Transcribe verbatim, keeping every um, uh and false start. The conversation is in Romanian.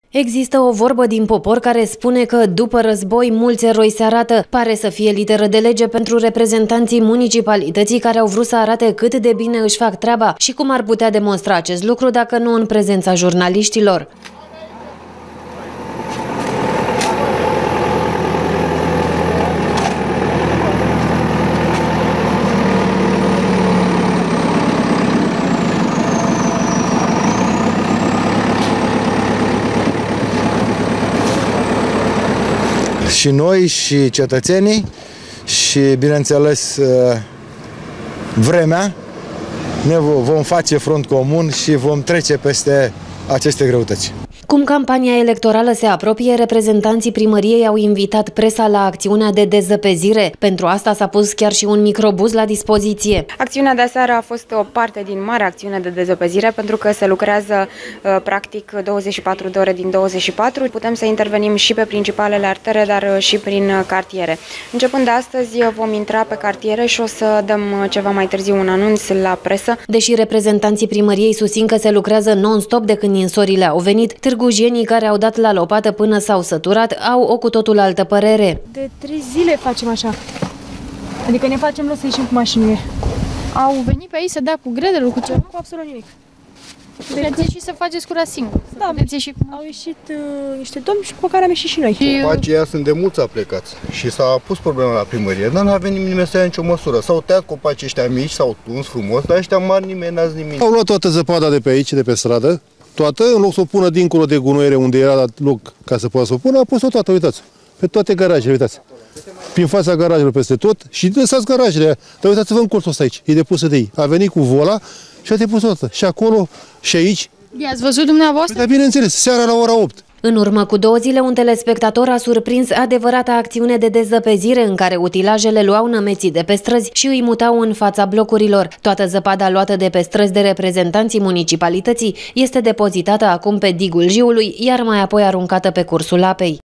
Există o vorbă din popor care spune că după război mulți eroi se arată. Pare să fie literă de lege pentru reprezentanții municipalității care au vrut să arate cât de bine își fac treaba și cum ar putea demonstra acest lucru dacă nu în prezența jurnaliștilor. Și noi, și cetățenii, și, bineînțeles, vremea, ne vom face front comun și vom trece peste aceste greutăți. Cum campania electorală se apropie, reprezentanții primăriei au invitat presa la acțiunea de dezăpezire. Pentru asta s-a pus chiar și un microbuz la dispoziție. Acțiunea de aseară a fost o parte din mare acțiune de dezăpezire, pentru că se lucrează practic douăzeci și patru de ore din douăzeci și patru. Putem să intervenim și pe principalele artere, dar și prin cartiere. Începând de astăzi vom intra pe cartiere și o să dăm ceva mai târziu un anunț la presă. Deși reprezentanții primăriei susțin că se lucrează non-stop de când ninsorile au venit, târgujenii care au dat la lopată până s-au săturat au o cu totul altă părere. De trei zile facem așa. Adică ne facem loc să ieșim cu mașinile. Au venit pe aici să dea cu gredelul, cu ceva? Cu absolut nimic. Puteți ieși să faceți cura singur. Da, ieși cu... au ieșit uh, niște domni și cu care am ieșit și noi. Și aceia sunt de mulți plecați și s-a pus problema la primărie, dar n-a venit nimeni să ia nicio măsură. S-au tăiat copacii ăștia mici, s-au tuns frumos, dar ăștia mari nimeni n-a zis nimic. Au luat toată zăpada de pe aici, de pe stradă, toată, în loc să o pună dincolo de gunoiere unde era loc ca să poată să o pună, a pus-o toată, uitați, pe toate garajele, uitați. Prin fața garajelor peste tot și lăsați garajele, dar uitați-vă în colțul ăsta aici, e depusă de ei. A venit cu vola și a depus toată. Și acolo și aici. I-ați văzut dumneavoastră? Dar bineînțeles, seara la ora opt. În urmă cu două zile, un telespectator a surprins adevărata acțiune de dezăpezire în care utilajele luau nămeții de pe străzi și îi mutau în fața blocurilor. Toată zăpada luată de pe străzi de reprezentanții municipalității este depozitată acum pe digul Jiului, iar mai apoi aruncată pe cursul apei.